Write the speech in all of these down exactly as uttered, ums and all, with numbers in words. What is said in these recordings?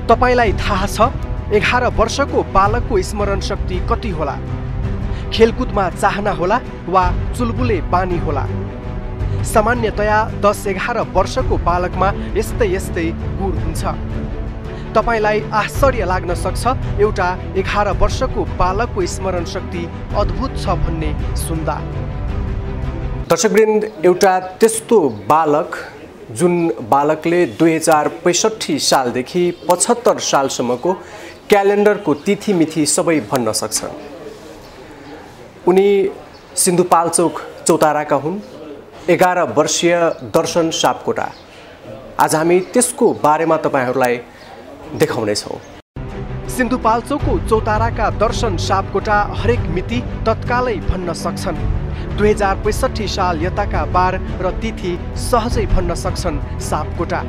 तपाईलाई थाहा छ एघार वर्षको बालकको स्मरण शक्ति कति होला? खेलकुदमा चाहना होला वा चुलबुले बानी होला? सामान्यतया दस एघार वर्षको बालकमा यस्तै यस्तै गुण हुन्छ। तपाईलाई आश्चर्य लाग्न सक्छ एउटा एघार वर्षको बालकको स्मरण शक्ति अद्भुत छ भन्ने सुन्दा। दर्शकवृन्द, एउटा त्यस्तो बालक जुन बालकले दुई हजार पैँसठी सालदेखि पचहत्तर सालसम्मको क्यालेन्डरको तिथि मिथि सबै भन्न सक्छ। उनी सिन्धुपाल्चोक चौताराका हुन्, एघार वर्षीय दर्शन सापकोटा। आज हामी त्यसको बारेमा तपाईहरूलाई देखाउनेछौँ। सिन्धुपाल्चोकको चौताराका दर्शन सापकोटा हरेक मिति तत्कालै भन्न सक्छन्। दुई हजार पैँसठी साल यताका बार र तिथि सहजै भन्न सक्छन् सापकोटा।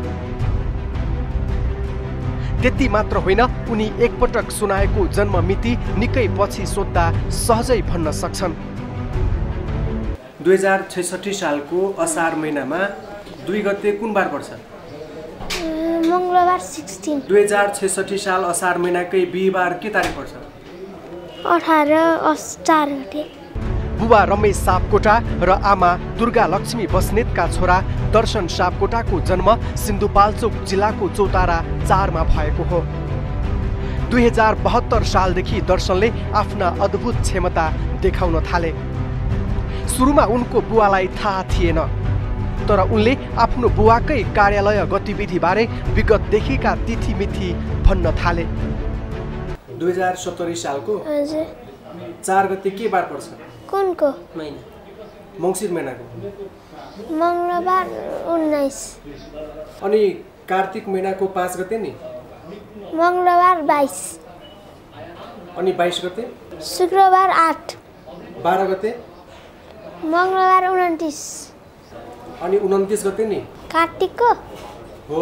त्यति मात्र होइन, उनी एकपटक सुनाएको जन्म मिति निकै पछि सोद्धा सहजै भन्न सक्छन्। दुई हजार छैसठी सालको असार महिनामा दुई गते कुन बार पर्छ? मङ्गलबार सोह्र। दुई हजार छैसठी साल असार महिनाकै बिहिबार के तारिक पर्छ? अठार असार गते। बुबा रमेश सापकोटा र आमा दुर्गा लक्ष्मी बस्नेतका छोरा दर्शन सापकोटाको जन्म सिन्धुपाल्चोक जिल्लाको चौतारा चारमा भएको हो। दुई हजार बहत्तर सालदेखि दर्शनले आफ्ना अद्भुत क्षमता देखाउन थाले। सुरुमा उनको बुवालाई थाहा थिएन, तर उनले आफ्नो बुवाकै कार्यालय गतिविधिबारे विगतदेखिका तिथि मिथि भन्न थाले। दुई हजार सत्तरी सालको चार गते के बार पर्छ? कुनको महिना? मङ्सिर महिनाको मङ्गलबार उन्नाइस। अनि कार्तिक महिनाको पाँच गते नि? मङ्गलबार बाइस। अनि बाइस गते? शुक्रबार आठ। बाह्र गते? मङ्गलबार उन्तिस। अनि उन्तिस गते नि? कार्तिकको हो।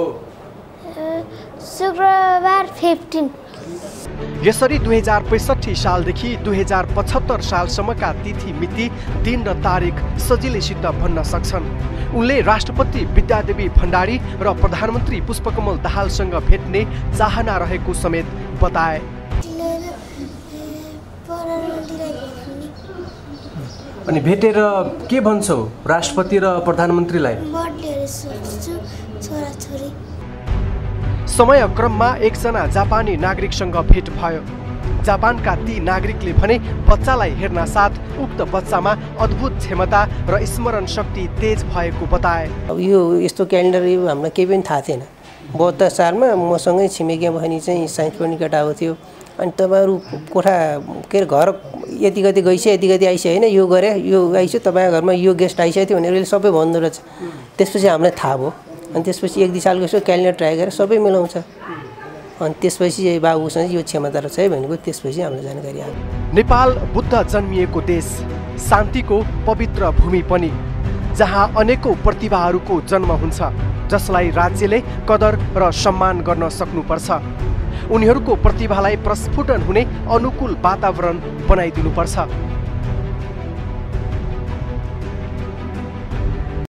शुक्रबार फिफ्टिन। यसरी दुई हजार पैँसठी सालदेखि दुई हजार पचहत्तर सालसम्मका तिथि मिति दिन र तारिक सजिलैसित भन्न सक्छन्। उनले राष्ट्रपति विद्यादेवी भण्डारी र प्रधानमन्त्री पुष्पकमल दाहालसँग भेट्ने चाहना रहेको समेत बताए। अनि भेटेर के भन्छौ राष्ट्रपति र प्रधानमन्त्रीलाई? समय क्रममा एकजना जापानी नागरिकसँग भेट भयो। जापानका ती नागरिकले भने बच्चालाई हेर्न साथ उक्त बच्चामा अद्भुत क्षमता र स्मरण शक्ति तेज भएको बताए। अब यो यस्तो क्यालेन्डर यो हामीलाई केही पनि थाहा थिएन। बहत्तर सालमा मसँगै छिमेकी बहिनी चाहिँ साइन्स पढ्ने केटा हो थियो। अनि तपाईँहरू कोठा के अरे घर यति गति गइसक्यो, यति गति आइसक्यो होइन, यो गरे यो आइसक्यो, तपाईँको घरमा यो गेस्ट आइसकेको थियो भनेर सबै भन्दो रहेछ। त्यसपछि हामीलाई थाहा भयो। अनि त्यसपछि एक दुई सालको यसो क्यालेन्डर ट्राई गरेर सबै मिलाउँछ। अनि त्यसपछि बाबुसँग यो क्षमता रहेछ है भनेको त्यसपछि हामीलाई जानकारी आयो। नेपाल बुद्ध जन्मिएको देश, शान्तिको पवित्र भूमि पनि, जहाँ अनेकौं प्रतिभाहरूको जन्म हुन्छ, जसलाई राज्यले कदर र सम्मान गर्न सक्नुपर्छ। उनीहरूको प्रतिभालाई प्रस्फुटन हुने अनुकूल वातावरण बनाइदिनुपर्छ।